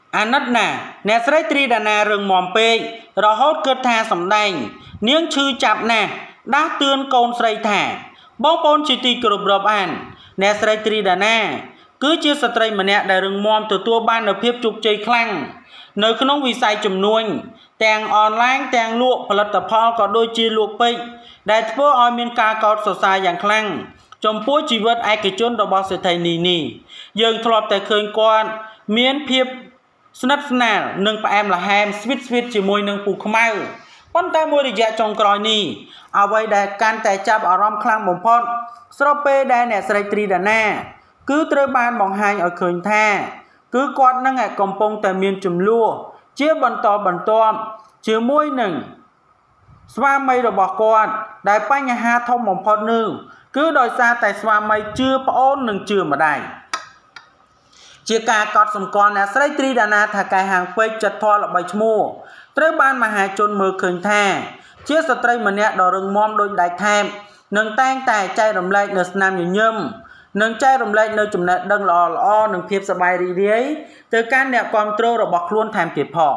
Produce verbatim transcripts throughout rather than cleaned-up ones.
អាណិតណាអ្នកស្រីត្រីដាណារឿងមមពេករហូតគិតថាសម្ដែងនាងឈឺចាប់ណាស់ដាស់តឿនកូនស្រីថាបងប្អូនជាទីគោរពរាប់អានអ្នកស្រីត្រីដាណាគឺជាស្ត្រីម្នាក់ដែលរឹងមាំទទួលបាននូវភាពជោគជ័យខ្លាំងនៅក្នុងវិស័យជំនួញទាំងអនឡាញទាំងលក់ផលិតផលក៏ដូចជាលក់ពេជ្រដែលធ្វើឲ្យមានការកោតសរសើរយ៉ាងខ្លាំងចំពោះជីវិតឯកជនរបស់សេដ្ឋីនីនេះយើងធ្លាប់តែឃើញគាត់មានភាពស្និទ្ធស្នាលនិងផ្អែមល្ហែមស្វីតស្វីតជាមួយនឹងពូខ្មៅប៉ុន្តែមួយរយៈចុងក្រោយនេះអ្វីដែលកាន់តែចាប់អារម្មណ៍ខ្លាំងបំផុតស្របពេលដែលអ្នកស្រីត្រីដាណាគឺត្រូវបានបង្ហាញឲ្យឃើញថាគឺគាត់នឹងកំពុងតែមានចំនួនជាបន្តបន្ទាប់ជាមួយនឹងស្វាមីរបស់គាត់ដែលបញ្ហាធំបំផុតនោះគឺដោយសារតែស្វាមីជឿប្អូននិងជឿម្ដាយជាការកត់សម្គាល់អ្នកស្រីត្រីដាណាថាកែហាងពេជ្រចិត្តធម៌ល្បីឈ្មោះត្រូវបានមហាជនមើលឃើញថាជាស្ត្រីម្នាក់ដ៏រឹងមាំដូចដែកថែបនិងតែងតែចែករំលែកនូវស្នាមញញឹមនិងចែករំលែកនូវចំណេះដឹងល្អល្អនិងភាពសប្បាយរីករាយទៅកាន់អ្នកគាំទ្ររបស់ខ្លួនថែមទៀតផង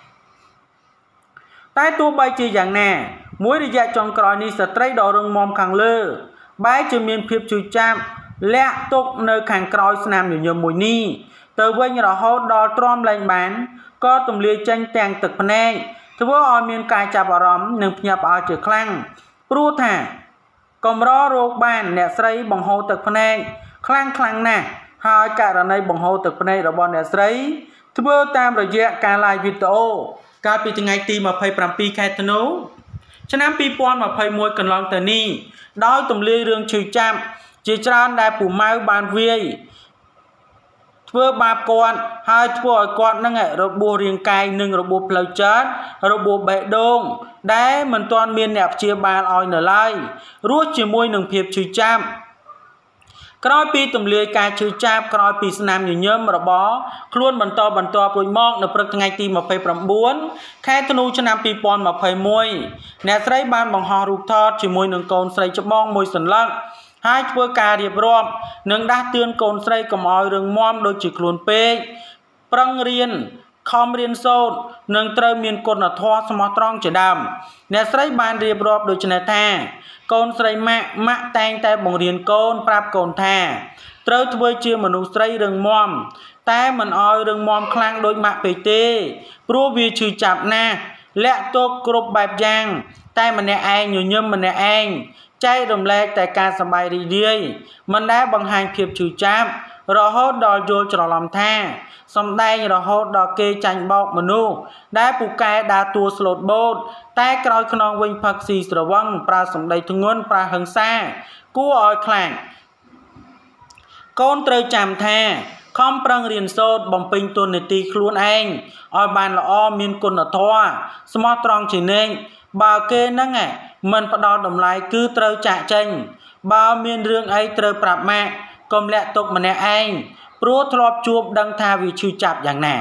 តែទោះបីជាយ៉ាងណាមួយរយៈចុងក្រោយនេះស្ត្រីដ៏រឹងមាំខាងលើបែរជាមានភាពជឿចាប់លាក់ទុកនៅខាងក្រោយស្នាមញញឹមមួយនេះទៅវិញរហូតដល់ទ្រាំលែងបានក៏ទម្លាយចេញទាំងទឹកភ្នែកធ្វើឲ្យមានការចាប់អារម្មណ៍និងភ្ញាក់ផ្អើលជាខ្លាំងព្រោះថាកម្ររោគបានអ្នកស្រីបង្ហូរទឹកភ្នែកខ្លាំងខ្លាំងណាស់ហើយករណីបង្ហូរទឹកភ្នែករបស់អ្នកស្រីធ្វើតាមរយៈការ live វីដេអូកាលពីថ្ងៃទីម្ភៃប្រាំពីរខែធ្នូឆ្នាំពីរពាន់ម្ភៃមួយកន្លងទៅនេះដោយទម្លាយរឿងឈឺចាប់ជាច្រើនដែលពូម៉ៅបានវាយធ្វើបាបគាត់ហើយធ្វើឲ្យគាត់នឹងរបួសរាងកាយនិងរបួសផ្លូវចិត្តរបួសបេះដូងដែលមិនទាន់មានអ្នកព្យាបាលឲ្យនៅឡើយរស់ជាមួយនឹងភាពឈឺចាប់ក្រោយពីទម្លាយការឈឺចាប់ក្រោយពីស្នាមញញឹមរបស់ខ្លួនបន្តបន្តរួចមកនៅព្រឹកថ្ងៃទីម្ភៃប្រាំបួនខែធ្នូឆ្នាំពីរពាន់ម្ភៃមួយអ្នកស្រីបានបង្ហោះរូបថតជាមួយនឹងកូនស្រីច្បងមួយសន្លឹកហើយធ្វើការរៀបរាប់និងដាស់តឿនកូនស្រីកុំឲ្យរឹងមាំដូចជាខ្លួនពេកប្រឹងរៀនខំរៀនសូត្រនិងត្រូវមានគុណធម៌ស្មោះត្រង់ជាដើមអ្នកស្រីបានរៀបរាប់ដូចនេះថាកូនស្រីម៉ាក់ម៉ាក់តែងតែបង្រៀនកូនប្រាប់កូនថាត្រូវធ្វើជាមនុស្សស្រីរឹងមាំតែមិនឲ្យរឹងមាំខ្លាំងដូចម៉ាក់ពេកទេព្រោះវាឈឺចាប់ណាស់លាក់ទុកគ្រប់បែបយ៉ាងតែម្នាក់ឯងញញឹមម្នាក់ឯងចែករំលែកតែការសប្បាយរីករាយមិនដែលបង្ហាញភាពឈឺចាប់រហូតដល់យល់ច្រឡំថាសំដែងរហូតដល់គេចាញ់បោកមនុស្សដែលពូកែដើរតួស្លូតបូតតែក្រោយខ្នងវិញផឹកស៊ីស្រវឹងប្រើសម្ដីធ្ងន់ប្រើហិង្សាគួរឲ្យខ្លាចកូនត្រូវចាំថាខំប្រឹងរៀនសូត្របំពេញតួនាទីខ្លួនឯងឲ្យបានល្អមានគុណធម៌ស្មោះត្រង់ជានិច្ចបើគេហ្នឹងមិនផ្ដល់តម្លៃគឺត្រូវចាក់ចេញបើមានរឿងអីត្រូវប្រាប់ម៉ាក់កុំលាក់ទុកម្នាក់ឯងព្រោះធ្លាប់ជួបដឹងថាវាឈឺចាប់យ៉ាងណា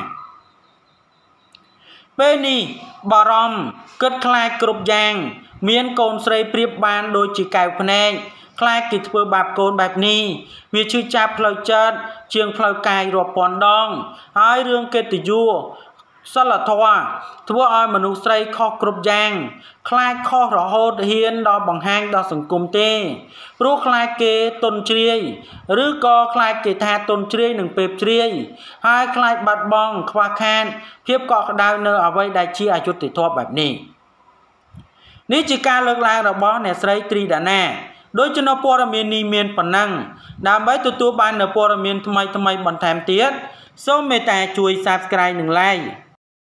ពេលនេះបារម្ភគិតខ្លាចគ្រប់យ៉ាងមានកូនស្រីប្រៀបបានដូចជាកែវភ្នែកខ្លាចគេធ្វើបាបកូនបែបនេះវាឈឺចាប់ផ្លូវចិត្តជាងផ្លូវកាយរាប់ពាន់ដងហើយរឿងកិត្តិយសសិលធម៌ធ្វើឲ្យមនុស្សស្រីខុសគ្រប់យ៉ាងខ្លាចខុសរហូតហ៊ានដល់បង្ហាញដល់សង្គមទេព្រោះខ្លាចគេទុនជ្រាយឬក៏ខ្លាចគេថាទុនជ្រាយនឹងពេលជ្រាយហើយខ្លាចបាត់បង់ខ្វះខាតភាពកក់ក្ដៅនៅអ្វីដែលជាអយុត្តិធម៌បែបនេះនេះជាការលើកឡើងរបស់អ្នកស្រីត្រីដាណាដោយចំណព័ត៌មាននេះមានប៉ុណ្ណឹងដើម្បីទទួលបាននូវព័ត៌មានថ្មីថ្មីបន្ថែមទៀតសូមមេត្តាជួយ Subscribe និង Like